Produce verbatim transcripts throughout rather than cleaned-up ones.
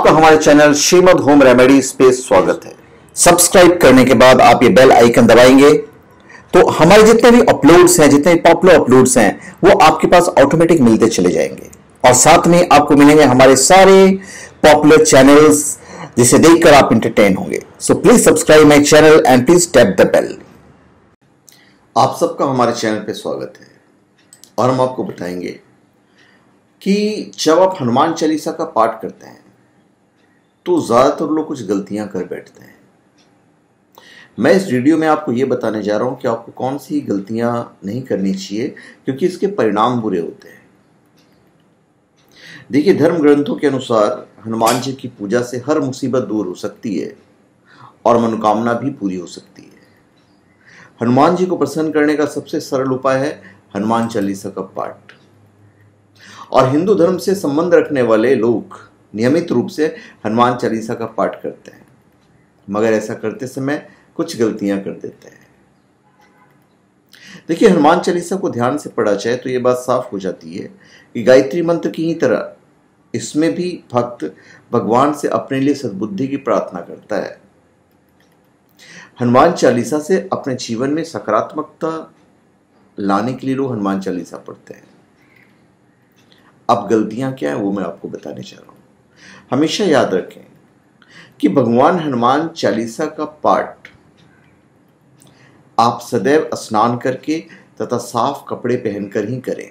आपका हमारे channel Shrimad home remedies पे स्वागत है। सब्सक्राइब करने के बाद आप ये बेल आइकन दबाएंगे तो हमारे जितने भी अपलोड्स हैं, जितने भी पॉपुलर अपलोड्स हैं, वो आपके पास ऑटोमेटिक मिलते चले जाएंगे। और साथ में आपको मिलेंगे हमारे सारे पॉपुलर चैनल्स जिसे देखकर आप एंटरटेन होंगे। So please subscribe my channel and please tap the bell. आप सबका हमारे चैनल पे स्वागत है और हम आपको बताएंगे कि जब आप हनुमान चालीसा का पाठ करते हैं तो ज़्यादातर लोग कुछ गलतियां कर बैठते हैं। मैं इस वीडियो में आपको ये बताने जा रहा हूं कि आपको कौन सी गलतियां नहीं करनी चाहिए, क्योंकि इसके परिणाम बुरे होते हैं। देखिए, धर्म ग्रंथों के अनुसार हनुमान जी की पूजा से हर मुसीबत दूर हो सकती है और मनोकामना भी पूरी हो सकती है। हनुमान जी को प्रसन्न करने का सबसे सरल उपाय है हनुमान चालीसा का पाठ। और हिंदू धर्म से संबंध रखने वाले लोग नियमित रूप से हनुमान चालीसा का पाठ करते हैं, मगर ऐसा करते समय कुछ गलतियां कर देते हैं। देखिए, हनुमान चालीसा को ध्यान से पढ़ा जाए तो यह बात साफ हो जाती है कि गायत्री मंत्र की ही तरह इसमें भी भक्त भगवान से अपने लिए सद्बुद्धि की प्रार्थना करता है। हनुमान चालीसा से अपने जीवन में सकारात्मकता लाने के लिए लोग हनुमान चालीसा पढ़ते हैं। अब गलतियां क्या है वो मैं आपको बताने जा रहा हूं। हमेशा याद रखें कि भगवान हनुमान चालीसा का पाठ आप सदैव स्नान करके तथा साफ कपड़े पहनकर ही करें।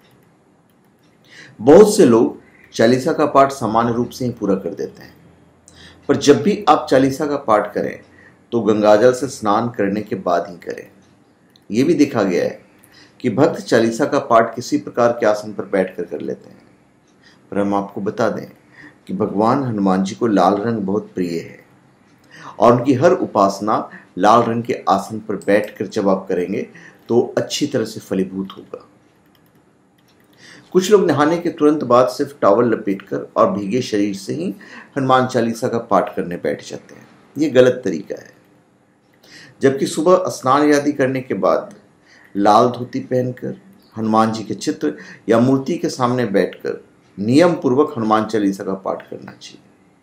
बहुत से लोग चालीसा का पाठ सामान्य रूप से ही पूरा कर देते हैं, पर जब भी आप चालीसा का पाठ करें तो गंगाजल से स्नान करने के बाद ही करें। यह भी देखा गया है कि भक्त चालीसा का पाठ किसी प्रकार के आसन पर बैठकर कर लेते हैं, पर हम आपको बता दें कि भगवान हनुमान जी को लाल रंग बहुत प्रिय है और उनकी हर उपासना लाल रंग के आसन पर बैठकर जब आप करेंगे तो अच्छी तरह से फलीभूत होगा। कुछ लोग नहाने के तुरंत बाद सिर्फ टॉवल लपेटकर और भीगे शरीर से ही हनुमान चालीसा का पाठ करने बैठ जाते हैं। ये गलत तरीका है। जबकि सुबह स्नान आदि करने के बाद लाल धोती पहनकर हनुमान जी के चित्र या मूर्ति के सामने बैठकर नियम पूर्वक हनुमान चालीसा का पाठ करना चाहिए।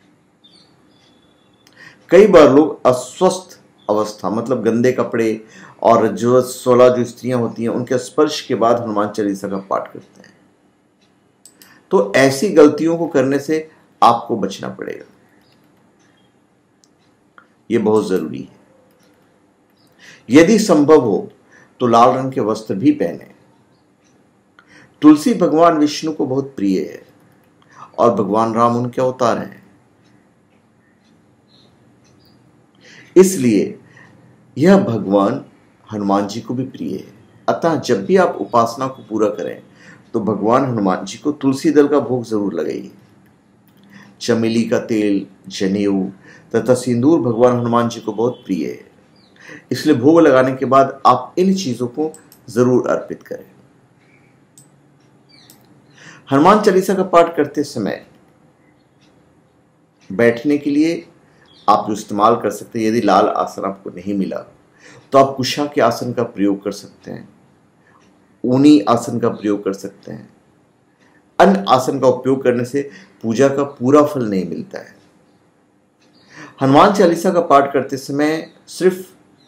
कई बार लोग अस्वस्थ अवस्था मतलब गंदे कपड़े और जो सोलह जो स्त्रियां होती हैं उनके स्पर्श के बाद हनुमान चालीसा का पाठ करते हैं, तो ऐसी गलतियों को करने से आपको बचना पड़ेगा। यह बहुत जरूरी है। यदि संभव हो तो लाल रंग के वस्त्र भी पहने। तुलसी भगवान विष्णु को बहुत प्रिय है और भगवान राम उनके अवतार हैं, इसलिए यह भगवान हनुमान जी को भी प्रिय है। अतः जब भी आप उपासना को पूरा करें तो भगवान हनुमान जी को तुलसी दल का भोग जरूर लगाइए। चमेली का तेल, जनेऊ तथा सिंदूर भगवान हनुमान जी को बहुत प्रिय है, इसलिए भोग लगाने के बाद आप इन चीजों को जरूर अर्पित करें। हनुमान चालीसा का पाठ करते समय बैठने के लिए आप जो इस्तेमाल कर सकते हैं, यदि लाल आसन आपको नहीं मिला तो आप कुशा के आसन का प्रयोग कर सकते हैं, ऊनी आसन का प्रयोग कर सकते हैं। अन्य आसन का उपयोग करने से पूजा का पूरा फल नहीं मिलता है। हनुमान चालीसा का पाठ करते समय सिर्फ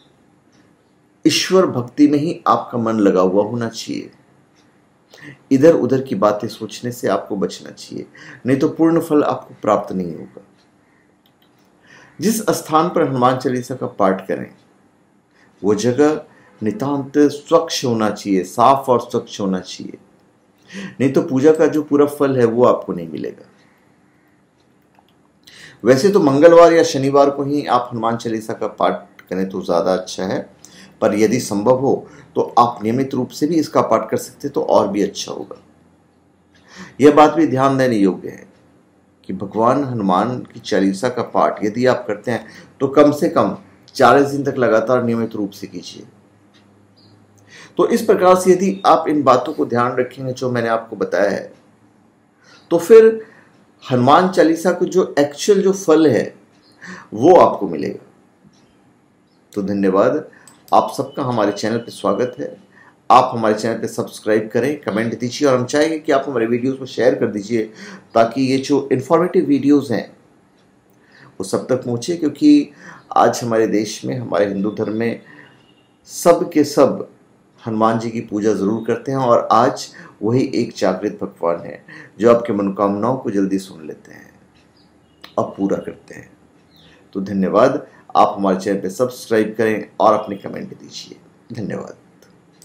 ईश्वर भक्ति में ही आपका मन लगा हुआ होना चाहिए। इधर उधर की बातें सोचने से आपको बचना चाहिए, नहीं तो पूर्ण फल आपको प्राप्त नहीं होगा। जिस स्थान पर हनुमान चालीसा का पाठ करें वो जगह नितांत स्वच्छ होना चाहिए, साफ और स्वच्छ होना चाहिए, नहीं तो पूजा का जो पूरा फल है वो आपको नहीं मिलेगा। वैसे तो मंगलवार या शनिवार को ही आप हनुमान चालीसा का पाठ करें तो ज्यादा अच्छा है, पर यदि संभव हो तो आप नियमित रूप से भी इसका पाठ कर सकते तो और भी अच्छा होगा। यह बात भी ध्यान देने योग्य है कि भगवान हनुमान की चालीसा का पाठ यदि आप करते हैं तो कम से कम चालीस दिन तक लगातार नियमित रूप से कीजिए। तो इस प्रकार से यदि आप इन बातों को ध्यान रखेंगे जो मैंने आपको बताया है, तो फिर हनुमान चालीसा को जो एक्चुअल जो फल है वो आपको मिलेगा। तो धन्यवाद। आप सबका हमारे चैनल पे स्वागत है। आप हमारे चैनल पे सब्सक्राइब करें, कमेंट दीजिए और हम चाहेंगे कि आप हमारे वीडियोस को शेयर कर दीजिए ताकि ये जो इन्फॉर्मेटिव वीडियोस हैं वो सब तक पहुँचे, क्योंकि आज हमारे देश में, हमारे हिंदू धर्म में सब के सब हनुमान जी की पूजा ज़रूर करते हैं, और आज वही एक जागृत भगवान है जो आपके मनोकामनाओं को जल्दी सुन लेते हैं और पूरा करते हैं। तो धन्यवाद। आप हमारे चैनल पे सब्सक्राइब करें और अपने कमेंट दीजिए। धन्यवाद।